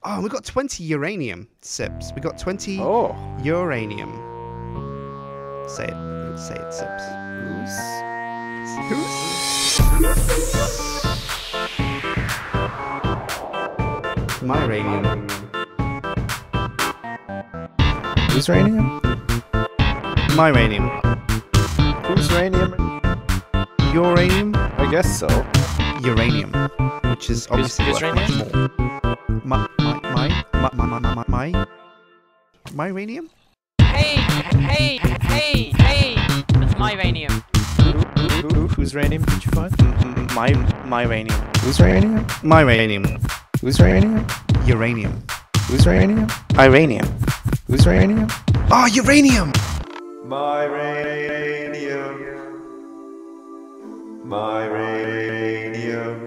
Oh, we got 20 uranium sips. We got 20 uranium. Say it. Say it, sips. Who's? My radium. Who's Ranium? My radium. Who's Ranium? Uranium? I guess so. Uranium. Which is obviously who's worth much more. My radium? Hey! That's my ranium. Who's Ranium did you find? My radium. Who's Ranium? My radium. Who's Ranium? Uranium. Who's Ranium? Iranium. Who's Ranium? Oh, uranium! My radium. My radium.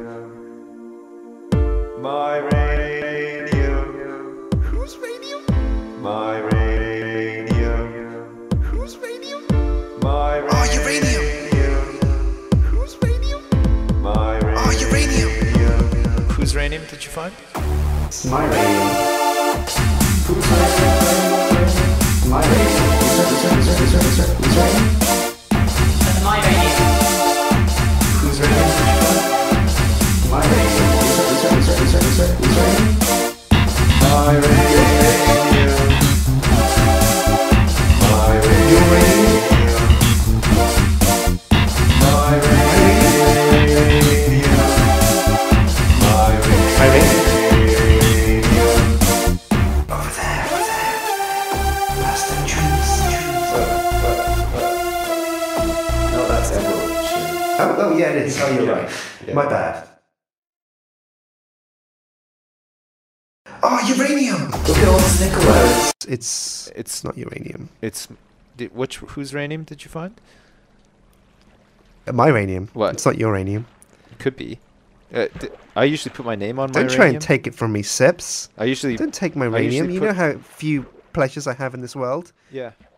My radium. Who's radium? My radium. Who's radium? My radium. Oh, uranium! Who's radium? My radium. Oh, uranium! Who's Ranium did you find? My radium. Who's radium? My radium. Who's radium? That's my ranium. Who's radium? My radium. Who's radium? My radium. My radium. Your radium? My radium. My Iranium? radium. Over there. Past the trees. No, that's emerald. Oh, yeah, it is. Oh, you're right. Yeah. My bad. Oh, uranium! Look at all this nickel. It's not uranium. Whose Ranium did you find? My uranium. What? It's not uranium. Could be. I usually put my name on my Don't try and take it from me, Sips. I usually Don't take my I usually uranium. You put- know how few pleasures I have in this world. Yeah.